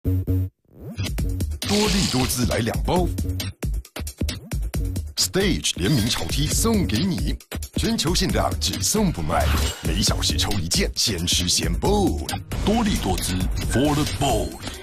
多利多姿来2包 ，Stage 联名潮 T 送给你，全球限量，只送不卖，每小时抽1件，先吃先 bold。多利多姿 for the bold。